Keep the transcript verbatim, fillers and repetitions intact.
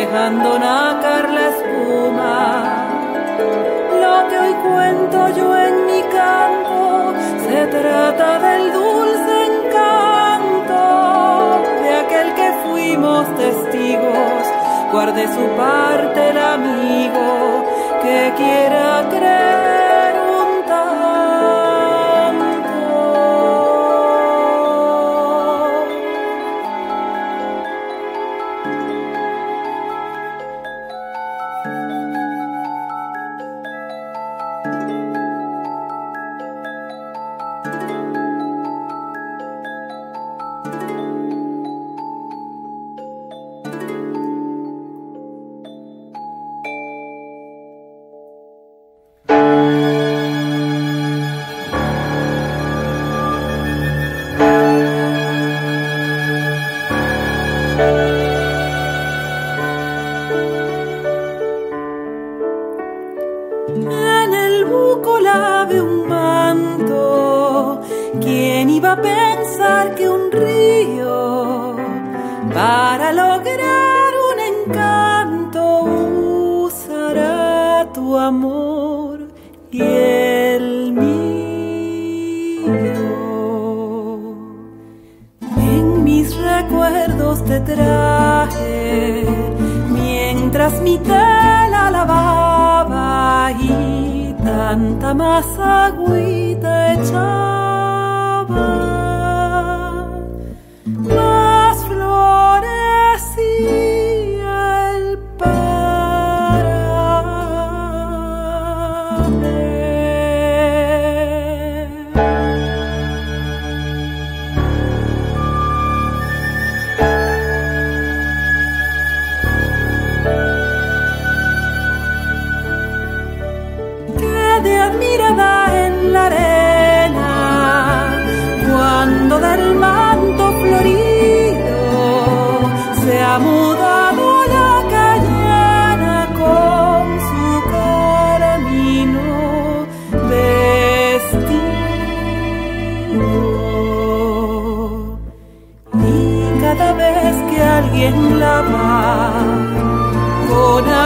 dejando nacar la espuma. Lo que hoy cuento yo en mi canto se trata del dulce encanto de aquel que fuimos testigos. Guarde su parte el amigo que quiera creer un tanto. En el buco lave un manto. ¿Quién iba a pensar que un río para lograr un encanto usará tu amor y el mío? En mis recuerdos te traje mientras mi tela lavaba y tanta más agüita echaba, más florecía el paraje. Quedé admirada en la arena cuando del manto florido se ha mudado la cayena con su carmino vestido. Y cada vez que alguien la va con